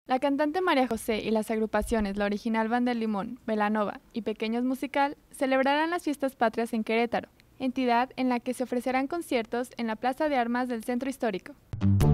La cantante María José y las agrupaciones La Original Banda del Limón, Belanova y Pequeños Musical celebrarán las Fiestas Patrias en Querétaro, entidad en la que se ofrecerán conciertos en la Plaza de Armas del Centro Histórico.